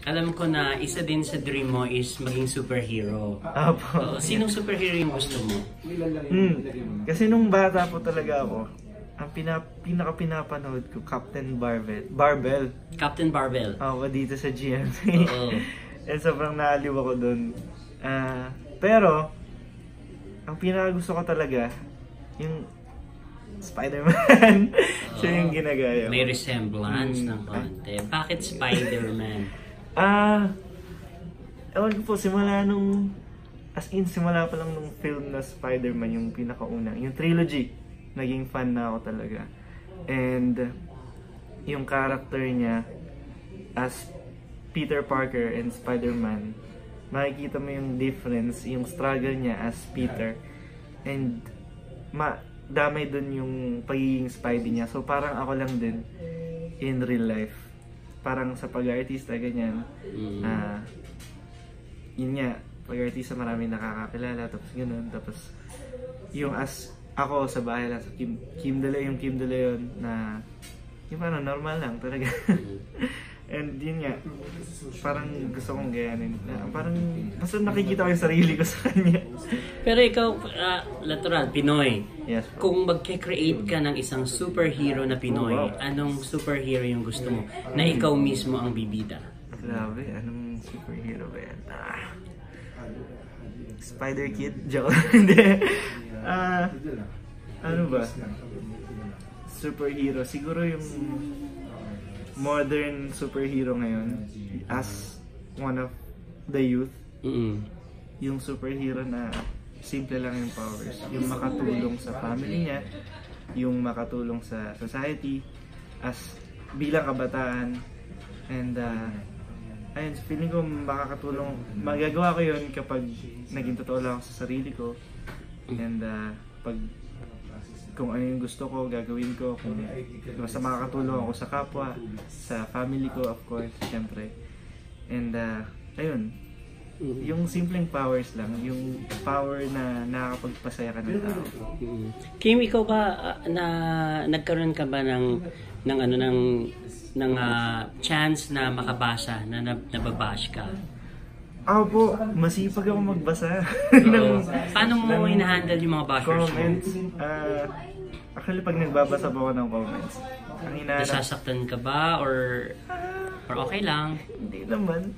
Alam ko na isa din sa dream mo is maging superhero. Apo. Sinong superhero yung gusto mo? Kasi nung bata po talaga ako, ang pinaka-pinapanood ko, Captain Barbell. Captain Barbell. Ako dito sa GMA. Oo. And sobrang naaliw ako dun. Pero, ang pinaka-gusto ko talaga, yung Spider-Man. Siya yung ginagaya. May resemblance ng konti. Bakit Spider-Man? Ewan ko po, simula simula pa lang nung film na Spider-Man, yung pinakauna, yung trilogy, naging fan na ako talaga. And, yung character niya, as Peter Parker and Spider-Man, makikita mo yung difference, yung struggle niya as Peter. And, damay dun yung pagiging Spidey niya. So, parang ako lang din in real life. Parang sa pag-artista, ganyan. Yun nga, pag-artista maraming nakakakilala, tapos gano'n. Tapos, yung as ako sa bahay lang, sa Kim De Leon na yung parang normal lang talaga. And yun nga, parang gusto kong gayanin. Parang, basta nakikita ko yung sarili ko sa kanya. Pero ikaw, literal, Pinoy. Yes. Kung magke-create ka ng isang superhero na Pinoy, anong superhero yung gusto mo na ikaw mismo ang bibida? Grabe, anong superhero ba yan? Spider-Kid? Joke. Hindi. Ano ba? Superhero. Siguro yung modern superhero ngayon as one of the youth. Yung superhero na simple lang yung powers. Yung makatulong sa family niya, yung makatulong sa society as bilang kabataan. And ayun, feeling ko makakatulong. Magagawa ko yun kapag naging totoo lang ako sa sarili ko. And pag kung ano yung gusto ko, gagawin ko. Kung basta makakatulong ako sa kapwa, sa family ko, of course, syempre. And ayun, yung simpleng powers lang, yung power na nakakapagpasaya ka ng tao. Kim, ikaw ba nagkaroon ka ba ng chance na makabasa na nababash ka? Po, masipag ako magbasa. Paano mo hinahandle yung mga bashers mo? Comments. Actually, pag nagbabasa po ako ng comments, ang hinahanap... Nasasaktan ka ba? Or okay lang? Hindi naman.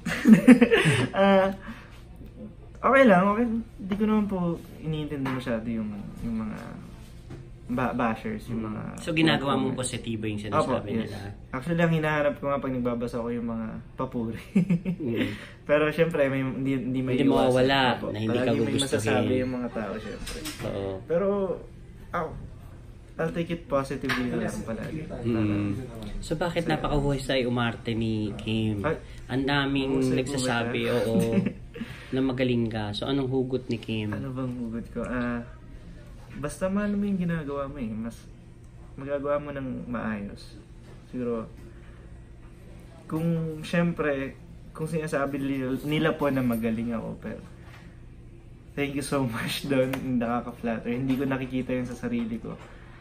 Okay lang. Okay. Hindi ko naman po iniintindi masyado yung mga bashers, yung mga... So, ginagawa mong positibo yung sinasabi nila? Actually, ang hinahanap ko nga pag nagbabasa ko yung mga papuri. Pero syempre, hindi may hindi mawawala na hindi ka gugustuhin. May masasabi yung mga tao, syempre. Pero, I'll take it positively na lang palagi. So, bakit napakahuhusay umarte ni Kim? Ang daming nagsasabi, na magaling ka. So, anong hugot ni Kim? Ano bang hugot ko? Basta mahal mo yung ginagawa mo eh. Mas magagawa mo ng maayos. Siguro, kung syempre, kung sinasabi nila po na magaling ako, pero thank you so much doon. Nakaka-flatter. Hindi ko nakikita yun sa sarili ko.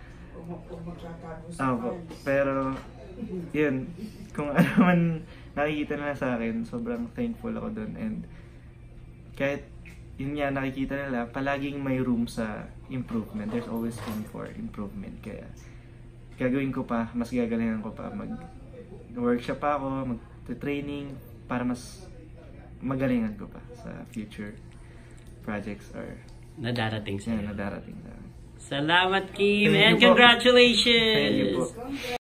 Pero, yun. Kung ano man nakikita nila sa akin, sobrang thankful ako doon. And kahit yun nga nakikita nila, palaging may room sa improvement. There's always room for improvement. Kaya gagawin ko pa, mas gagalingan ko pa. Mag-workshop pa ako, mag-training para mas magalingan ko pa sa future projects or nadarating sa'yo. Nadarating na. Salamat, Kim, and congratulations! Thank you po.